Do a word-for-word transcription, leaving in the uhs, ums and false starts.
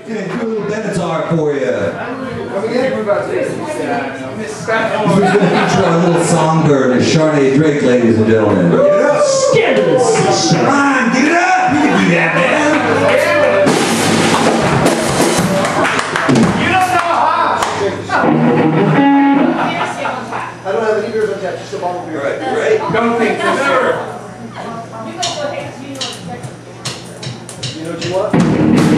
Okay, do a little Benatar for you. We're going to feature our little songbird, a Charnay Drake, ladies and gentlemen. Get it up! Scandalous! Come on, get it up! You can do that, man! You don't know how! I don't have any beers on tap, just a bottle of beer. All right, you ready? Don't think for sure. You know what you want?